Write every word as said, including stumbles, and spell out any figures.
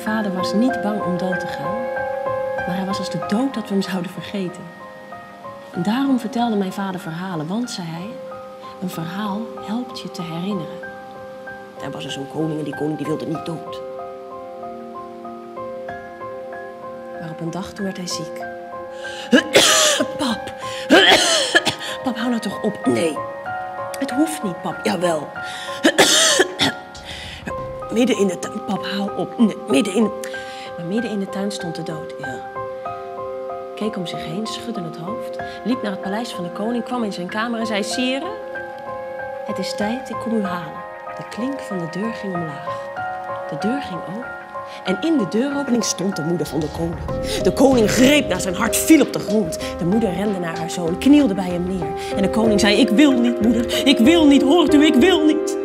vader was niet bang om dood te gaan, maar hij was als de dood dat we hem zouden vergeten. En daarom vertelde mijn vader verhalen, want, zei hij, een verhaal helpt je te herinneren. Er was er zo'n koning en die koning die wilde niet dood. Maar op een dag toen werd hij ziek. Pap, pap, hou nou toch op. Nee, het hoeft niet, pap. Jawel. Midden in de tuin, pap, hou op. Nee, midden in de... Maar midden in de tuin stond de dood, ja. Keek om zich heen, schudde het hoofd, liep naar het paleis van de koning, kwam in zijn kamer en zei, Sire, het is tijd, ik kom u halen. De klink van de deur ging omlaag. De deur ging open en in de deuropening stond de moeder van de koning. De koning greep naar zijn hart, viel op de grond. De moeder rende naar haar zoon, knielde bij hem neer. En de koning zei, ik wil niet, moeder, ik wil niet, hoort u, ik wil niet.